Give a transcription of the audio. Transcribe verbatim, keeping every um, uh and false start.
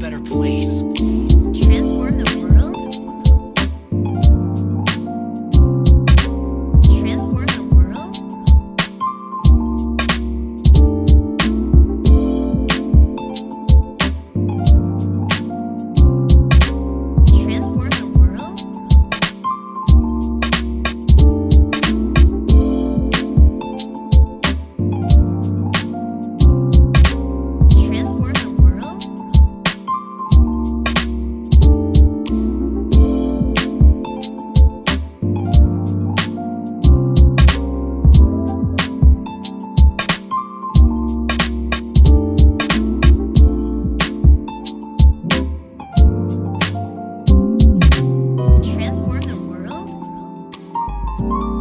better place. Transform the world? Transform the world? Transform the world? Transform the world? Transform the world?